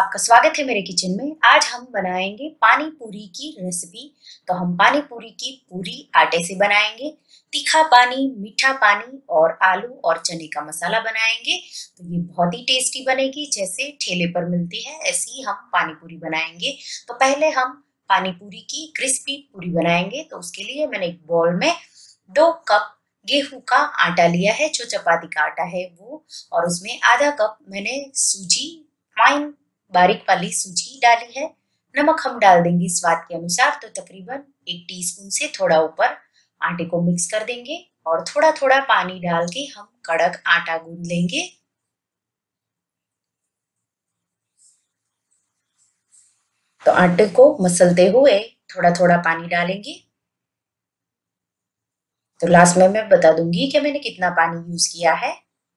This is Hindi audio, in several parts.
आपका स्वागत है मेरे किचन में। आज हम बनाएंगे पानी पूरी की रेसिपी। तो हम पानी पूरी की पूरी आटे से बनाएंगे। तीखा पानी, मीठा पानी और आलू और चने का मसाला बनाएंगे। तो ये बहुत ही टेस्टी बनेगी, जैसे ठेले पर मिलती है ऐसी ही हम पानी पूरी बनाएंगे। तो पहले हम पानी पूरी की क्रिस्पी पूरी बनाएंगे। तो उसके लिए मैंने एक बाउल में 2 कप गेहूं का आटा लिया है, जो चपाती का आटा है वो, और उसमें आधा कप मैंने सूजी, फाइन बारीक वाली सूजी डाली है। नमक हम डाल देंगे स्वाद के अनुसार। तो तकरीबन 1 टीस्पून से थोड़ा ऊपर आटे को मिक्स कर देंगे और थोड़ा थोड़ा पानी डाल के हम कड़क आटा गूंद लेंगे। तो आटे को मसलते हुए थोड़ा थोड़ा पानी डालेंगे। तो लास्ट में मैं बता दूंगी कि मैंने कितना पानी यूज किया है।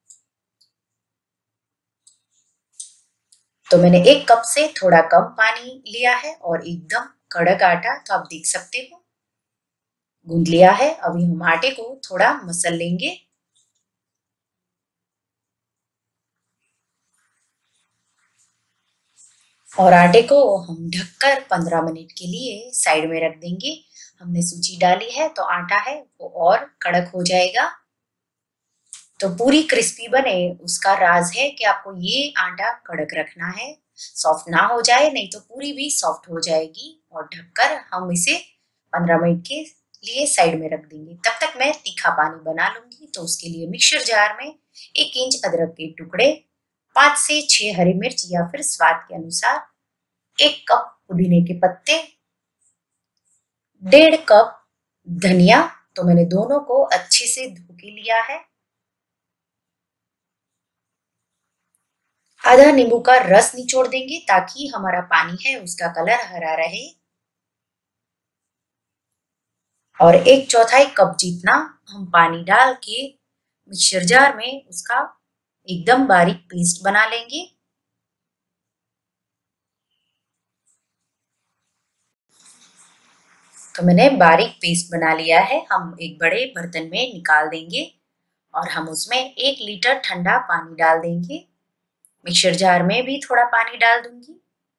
तो मैंने 1 कप से थोड़ा कम पानी लिया है और एकदम कड़क आटा, तो आप देख सकते हो, गूंद लिया है। अभी हम आटे को थोड़ा मसल लेंगे। और आटे को हम ढककर 15 मिनट के लिए साइड में रख देंगे। हमने सूजी डाली है तो आटा है वो और कड़क हो जाएगा। तो पूरी क्रिस्पी बने उसका राज है कि आपको ये आटा कड़क रखना है, सॉफ्ट ना हो जाए, नहीं तो पूरी भी सॉफ्ट हो जाएगी। और ढककर हम इसे 15 मिनट के लिए साइड में रख देंगे। तब तक मैं तीखा पानी बना लूंगी। तो उसके लिए मिक्सर जार में 1 इंच अदरक के टुकड़े, 5 से 6 हरी मिर्च या फिर स्वाद के अनुसार, 1 कप पुदीने के पत्ते, 1.5 कप धनिया, तो मैंने दोनों को अच्छे से धो के लिया है, आधा नींबू का रस निचोड़ देंगे ताकि हमारा पानी है उसका कलर हरा रहे, और 1/4 कप जितना हम पानी डाल के मिक्सर जार में उसका एकदम बारीक पेस्ट बना लेंगे। तो मैंने बारीक पेस्ट बना लिया है। हम एक बड़े बर्तन में निकाल देंगे और हम उसमें 1 लीटर ठंडा पानी डाल देंगे। मिक्सर जार में भी थोड़ा पानी डाल दूंगी।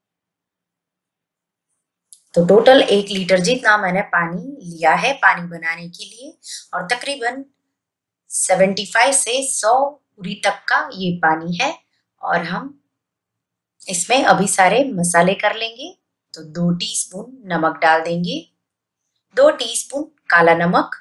तो टोटल 1 लीटर जितना मैंने पानी लिया है पानी बनाने के लिए, और तकरीबन 75 से 100 पूरी तक का ये पानी है। और हम इसमें अभी सारे मसाले कर लेंगे। तो 2 टीस्पून नमक डाल देंगे, 2 टीस्पून काला नमक,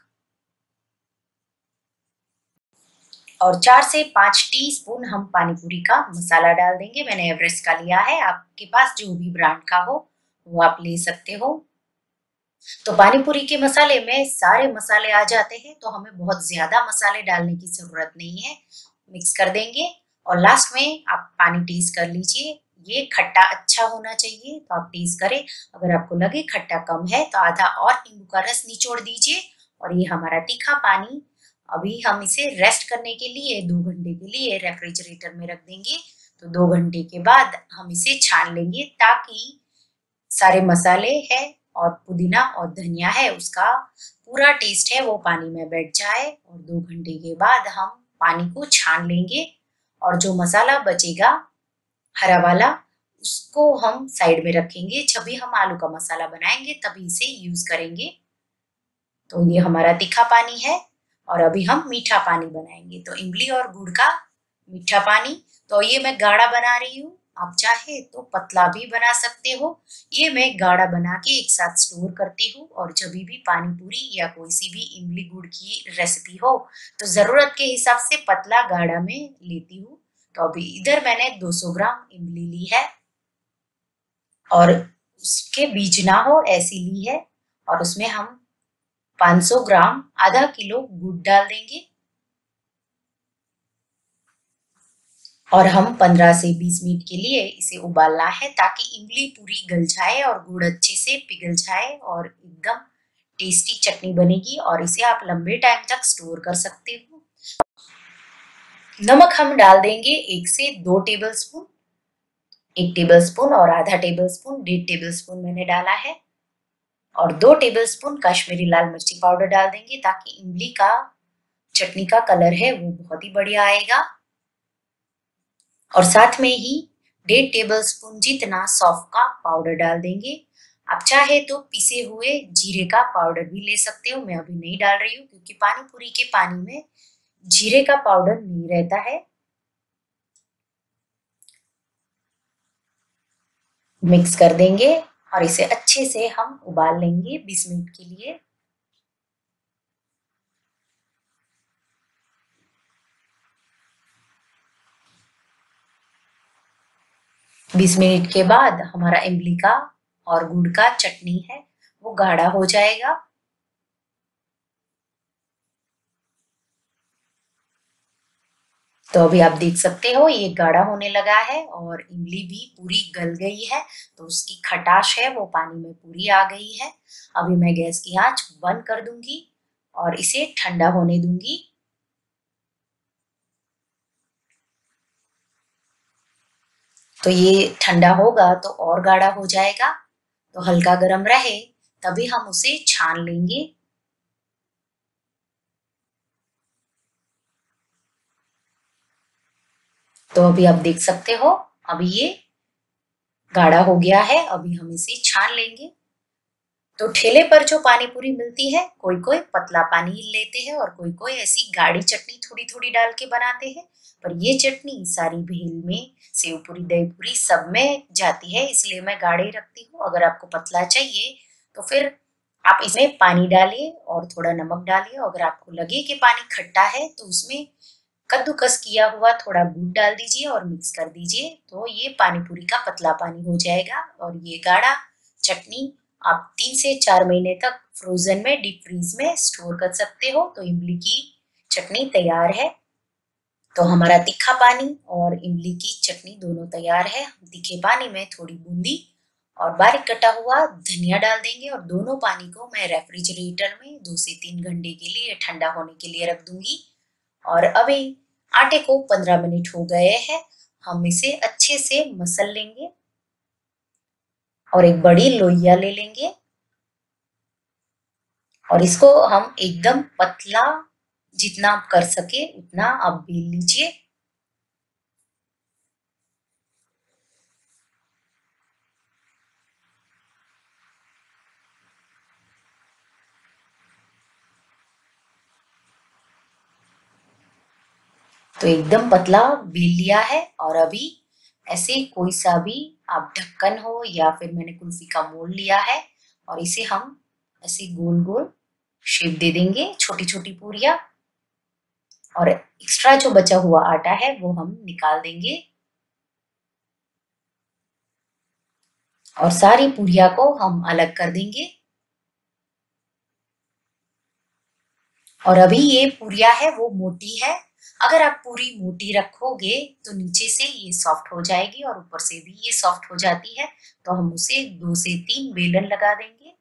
और 4 से 5 टीस्पून हम पानी पूरी का मसाला डाल देंगे। मैंने एवरेस्ट का लिया है, आपके पास जो भी ब्रांड का हो वो आप ले सकते हो। तो पानी पूरी के मसाले में सारे मसाले आ जाते हैं, तो हमें बहुत ज्यादा मसाले डालने की जरूरत नहीं है। मिक्स कर देंगे और लास्ट में आप पानी टेस्ट कर लीजिए। ये खट्टा अच्छा होना चाहिए, तो आप टेस्ट करें। अगर आपको लगे खट्टा कम है तो आधा और नींबू का रस निचोड़ दीजिए। और ये हमारा तीखा पानी, अभी हम इसे रेस्ट करने के लिए 2 घंटे के लिए रेफ्रिजरेटर में रख देंगे। तो 2 घंटे के बाद हम इसे छान लेंगे, ताकि सारे मसाले है और पुदीना और धनिया है उसका पूरा टेस्ट है वो पानी में बैठ जाए। और 2 घंटे के बाद हम पानी को छान लेंगे, और जो मसाला बचेगा हरा वाला उसको हम साइड में रखेंगे। जब भी हम आलू का मसाला बनाएंगे तभी इसे यूज करेंगे। तो ये हमारा तीखा पानी है। और अभी हम मीठा पानी बनाएंगे। तो इमली और गुड़ का मीठा पानी, तो ये मैं गाढ़ा बना रही हूँ, आप चाहे तो पतला भी बना सकते हो। ये मैं गाढ़ा बना के एक साथ स्टोर करती हूँ, और जब भी पानी पूरी या कोई सी भी इमली गुड़ की रेसिपी हो तो जरूरत के हिसाब से पतला गाढ़ा में लेती हूँ। तो अभी इधर मैंने 200 ग्राम इमली ली है, और उसके बीज ना हो ऐसी ली है। और उसमें हम 500 ग्राम, आधा किलो गुड़ डाल देंगे। और हम 15 से 20 मिनट के लिए इसे उबालना है, ताकि इमली पूरी गल जाए और गुड़ अच्छे से पिघल जाए और एकदम टेस्टी चटनी बनेगी, और इसे आप लंबे टाइम तक स्टोर कर सकते हो। नमक हम डाल देंगे 1 से 2 टेबलस्पून, 1 टेबलस्पून और आधा टेबलस्पून, 1.5 टेबलस्पून मैंने डाला है। और 2 टेबलस्पून कश्मीरी लाल मिर्ची पाउडर डाल देंगे, ताकि इमली का चटनी का कलर है वो बहुत ही बढ़िया आएगा। और साथ में ही 1.5 टेबलस्पून जितना सौंफ का पाउडर डाल देंगे। आप चाहे तो पिसे हुए जीरे का पाउडर भी ले सकते हो, मैं अभी नहीं डाल रही हूँ क्योंकि पानी पूरी के पानी में जीरे का पाउडर नहीं रहता है। मिक्स कर देंगे और इसे अच्छे से हम उबाल लेंगे 20 मिनट के लिए। 20 मिनट के बाद हमारा इमली का और गुड़ का चटनी है वो गाढ़ा हो जाएगा। तो अभी आप देख सकते हो ये गाढ़ा होने लगा है और इमली भी पूरी गल गई है, तो उसकी खटास है वो पानी में पूरी आ गई है। अभी मैं गैस की आंच बंद कर दूंगी और इसे ठंडा होने दूंगी। तो ये ठंडा होगा तो और गाढ़ा हो जाएगा, तो हल्का गर्म रहे तभी हम उसे छान लेंगे। तो अभी आप देख सकते हो अभी ये गाढ़ा हो गया है, अभी हम इसे छान लेंगे। तो ठेले पर जो पानी पूरी मिलती है, कोई कोई पतला पानी लेते हैं और कोई कोई ऐसी गाढ़ी चटनी थोड़ी थोड़ी डाल के बनाते हैं। पर ये चटनी सारी भेल में, सेव पूरी, दही पूरी सब में जाती है, इसलिए मैं गाढ़ी रखती हूँ। अगर आपको पतला चाहिए तो फिर आप इसमें पानी डालिए और थोड़ा नमक डालिए। अगर आपको लगे कि पानी खट्टा है तो उसमें कद्दूकस किया हुआ थोड़ा गुड़ डाल दीजिए और मिक्स कर दीजिए, तो ये पानी पूरी का पतला पानी हो जाएगा। और ये गाढ़ा चटनी आप 3 से 4 महीने तक फ्रोजन में, डीप फ्रीज में स्टोर कर सकते हो। तो इमली की चटनी तैयार है। तो हमारा तीखा पानी और इमली की चटनी दोनों तैयार है। तीखे पानी में थोड़ी बूंदी और बारीक कटा हुआ धनिया डाल देंगे और दोनों पानी को मैं रेफ्रिजरेटर में 2 से 3 घंटे के लिए ठंडा होने के लिए रख दूंगी। और अभी आटे को 15 मिनट हो गए हैं, हम इसे अच्छे से मसल लेंगे और एक बड़ी लोइया ले लेंगे और इसको हम एकदम पतला, जितना आप कर सके उतना आप बेल लीजिए। तो एकदम पतला बेल लिया है और अभी ऐसे कोई सा भी आप ढक्कन हो या फिर मैंने कुल्फी का मोल्ड लिया है और इसे हम ऐसे गोल गोल शेप दे देंगे, छोटी छोटी पूरियां। और एक्स्ट्रा जो बचा हुआ आटा है वो हम निकाल देंगे और सारी पूरियां को हम अलग कर देंगे। और अभी ये पूरियां है वो मोटी है, अगर आप पूरी मोटी रखोगे तो नीचे से ये सॉफ्ट हो जाएगी और ऊपर से भी ये सॉफ्ट हो जाती है। तो हम उसे 2 से 3 बेलन लगा देंगे।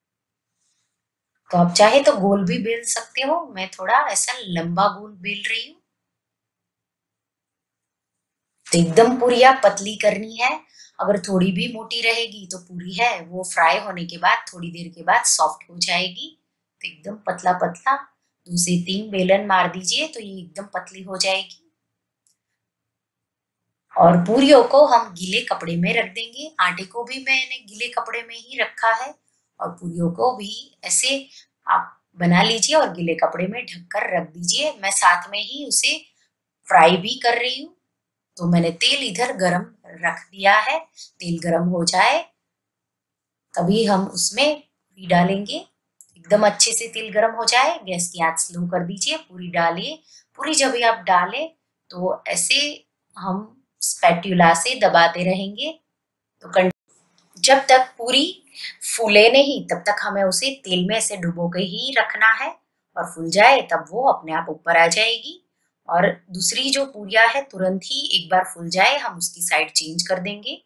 तो आप चाहे तो गोल भी बेल सकते हो, मैं थोड़ा ऐसा लंबा गोल बेल रही हूँ। तो एकदम पूरियां पतली करनी है, अगर थोड़ी भी मोटी रहेगी तो पूरी है वो फ्राई होने के बाद थोड़ी देर के बाद सॉफ्ट हो जाएगी। तो एकदम पतला पतला 2 से 3 बेलन मार दीजिए तो ये एकदम पतली हो जाएगी। और पूरियों को हम गीले कपड़े में रख देंगे, आटे को भी मैंने गीले कपड़े में ही रखा है और पूरियों को भी ऐसे आप बना लीजिए और गीले कपड़े में ढककर रख दीजिए। मैं साथ में ही उसे फ्राई भी कर रही हूँ। तो मैंने तेल इधर गरम रख दिया है, तेल गरम हो जाए तभी हम उसमें पूरी डालेंगे। एकदम अच्छे से तेल गरम हो जाए, गैस की आंच स्लो कर दीजिए, पूरी डालिए। पूरी जब भी आप डालें तो ऐसे हम स्पैटुला से दबाते रहेंगे। तो जब तक पूरी फूले नहीं तब तक हमें उसे तेल में ऐसे डुबो के ही रखना है और फूल जाए तब वो अपने आप ऊपर आ जाएगी। और दूसरी जो पूरिया है तुरंत ही एक बार फूल जाए हम उसकी साइड चेंज कर देंगे।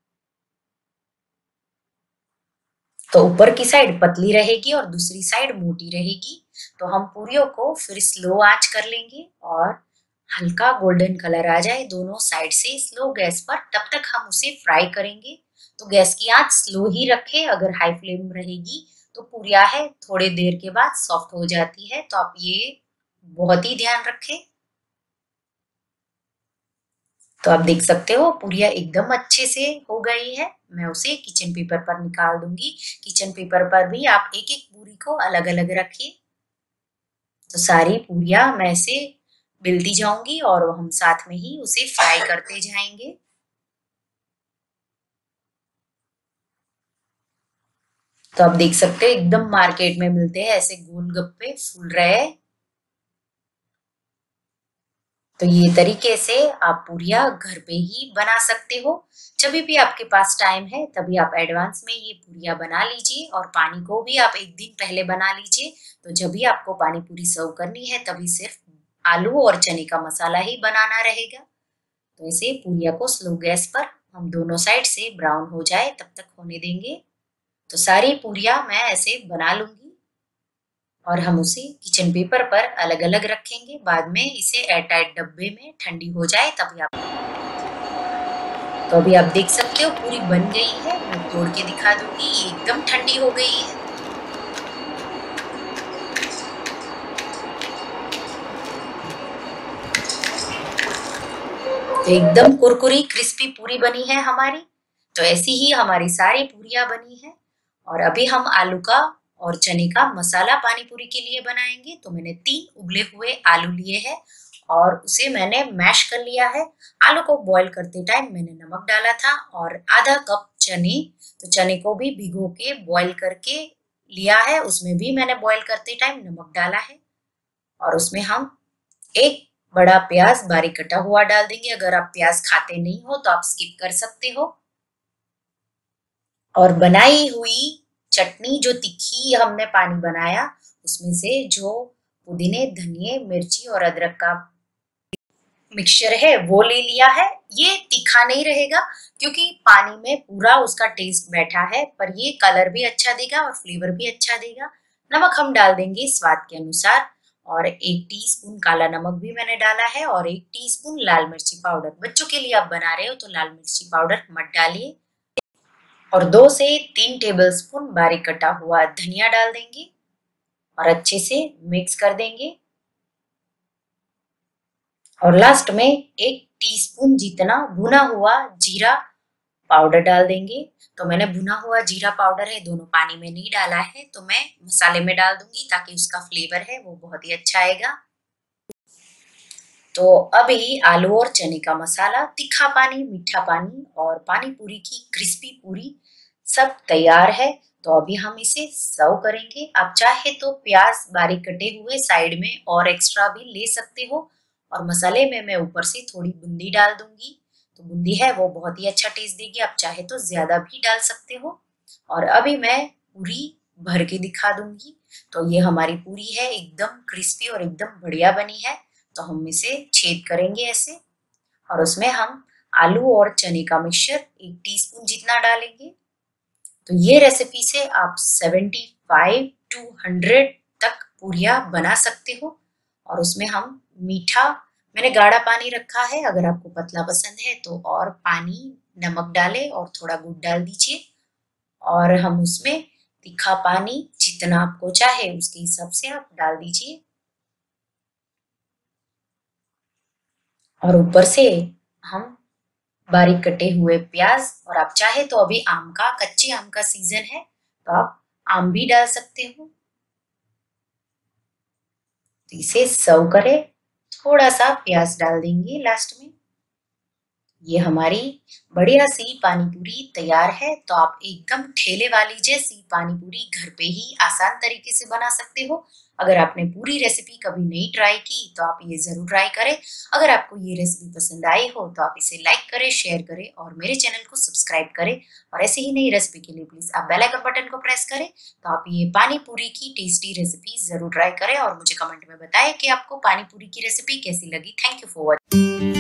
तो ऊपर की साइड पतली रहेगी और दूसरी साइड मोटी रहेगी। तो हम पूरियों को फिर स्लो आंच कर लेंगे और हल्का गोल्डन कलर आ जाए दोनों साइड से स्लो गैस पर, तब तक हम उसे फ्राई करेंगे। तो गैस की आंच स्लो ही रखें, अगर हाई फ्लेम रहेगी तो पूरियां है थोड़ी देर के बाद सॉफ्ट हो जाती है। तो आप ये बहुत ही ध्यान रखें। तो आप देख सकते हो पूरियाँ एकदम अच्छे से हो गई है। मैं उसे किचन पेपर पर निकाल दूंगी। किचन पेपर पर भी आप एक एक पूरी को अलग अलग रखिए। तो सारी पूरियाँ मैं ऐसे बेलती जाऊंगी और हम साथ में ही उसे फ्राई करते जाएंगे। तो आप देख सकते हो एकदम मार्केट में मिलते हैं ऐसे गोलगप्पे फूल रहे। तो ये तरीके से आप पूरियाँ घर पे ही बना सकते हो। जब भी आपके पास टाइम है तभी आप एडवांस में ये पूरियाँ बना लीजिए और पानी को भी आप एक दिन पहले बना लीजिए। तो जब भी आपको पानी पूरी सर्व करनी है तभी सिर्फ आलू और चने का मसाला ही बनाना रहेगा। तो इसे पूरियाँ को स्लो गैस पर हम दोनों साइड से ब्राउन हो जाए तब तक होने देंगे। तो सारी पूरियाँ मैं ऐसे बना लूंगी और हम उसे किचन पेपर पर अलग अलग रखेंगे। बाद में इसे एयरटाइट डब्बे में ठंडी हो जाए तभी आप। तो अभी आप देख सकते हो पूरी बन गई है। मैं तोड़ के दिखा दूंगी, ये एकदम ठंडी हो गई है। तो एकदम कुरकुरी क्रिस्पी पूरी बनी है हमारी। तो ऐसी ही हमारी सारी पूरियां बनी है। और अभी हम आलू का और चने का मसाला पानी पूरी के लिए बनाएंगे। तो मैंने 3 उबले हुए आलू लिए हैं और उसे मैंने मैश कर लिया है। आलू को बॉईल करते टाइम मैंने नमक डाला था और आधा कप चने। तो चने को भी भिगो के बॉईल करके लिया है, उसमें भी मैंने बॉईल करते टाइम नमक डाला है। और उसमें हम एक बड़ा प्याज बारीक कटा हुआ डाल देंगे। अगर आप प्याज खाते नहीं हो तो आप स्किप कर सकते हो। और बनाई हुई चटनी जो तीखी हमने पानी बनाया उसमें से जो पुदीने धनिए मिर्ची और अदरक का मिक्सचर है वो ले लिया है। ये तीखा नहीं रहेगा क्योंकि पानी में पूरा उसका टेस्ट बैठा है, पर ये कलर भी अच्छा देगा और फ्लेवर भी अच्छा देगा। नमक हम डाल देंगे स्वाद के अनुसार और 1 टीस्पून काला नमक भी मैंने डाला है और 1 टीस्पून लाल मिर्ची पाउडर। बच्चों के लिए आप बना रहे हो तो लाल मिर्ची पाउडर मत डालिए। और 2 से 3 टेबलस्पून बारीक कटा हुआ धनिया डाल देंगे और अच्छे से मिक्स कर देंगे। और लास्ट में 1 टीस्पून जितना भुना हुआ जीरा पाउडर डाल देंगे। तो मैंने भुना हुआ जीरा पाउडर है दोनों पानी में नहीं डाला है, तो मैं मसाले में डाल दूंगी ताकि उसका फ्लेवर है वो बहुत ही अच्छा आएगा। तो अभी आलू और चने का मसाला, तीखा पानी, मीठा पानी और पानी पूरी की क्रिस्पी पूरी सब तैयार है। तो अभी हम इसे सर्व करेंगे। आप चाहे तो प्याज बारीक कटे हुए साइड में और एक्स्ट्रा भी ले सकते हो। और मसाले में मैं ऊपर से थोड़ी बूंदी डाल दूंगी। तो बूंदी है वो बहुत ही अच्छा टेस्ट देगी, आप चाहे तो ज्यादा भी डाल सकते हो। और अभी मैं पूरी भर के दिखा दूंगी। तो ये हमारी पूरी है, एकदम क्रिस्पी और एकदम बढ़िया बनी है। तो हम इसे छेद करेंगे ऐसे और उसमें हम आलू और चने का मिक्सचर 1 टीस्पून जितना डालेंगे। तो ये रेसिपी से आप 75 to 100 तक पूरियाँ बना सकते हो। और उसमें हम मीठा, मैंने गाढ़ा पानी रखा है, अगर आपको पतला पसंद है तो और पानी नमक डालें और थोड़ा गुड़ डाल दीजिए। और हम उसमें तीखा पानी जितना आपको चाहे उसके हिसाब से आप डाल दीजिए। और ऊपर से हम बारीक कटे हुए प्याज, और आप चाहे तो अभी कच्चे आम का सीजन है तो आप आम भी डाल सकते हो। तो इसे सर्व करें, थोड़ा सा प्याज डाल देंगे लास्ट में। ये हमारी बढ़िया सी पानी पूरी तैयार है। तो आप एकदम ठेले वाली जैसी पानी पूरी घर पे ही आसान तरीके से बना सकते हो। अगर आपने पूरी रेसिपी कभी नहीं ट्राई की तो आप ये जरूर ट्राई करें। अगर आपको ये रेसिपी पसंद आई हो तो आप इसे लाइक करें, शेयर करें और मेरे चैनल को सब्सक्राइब करें। और ऐसे ही नई रेसिपी के लिए प्लीज आप बेल आइकन बटन को प्रेस करें। तो आप ये पानी पूरी की टेस्टी रेसिपी जरूर ट्राई करें और मुझे कमेंट में बताएं कि आपको पानी पूरी की रेसिपी कैसी लगी। Thank you for watching.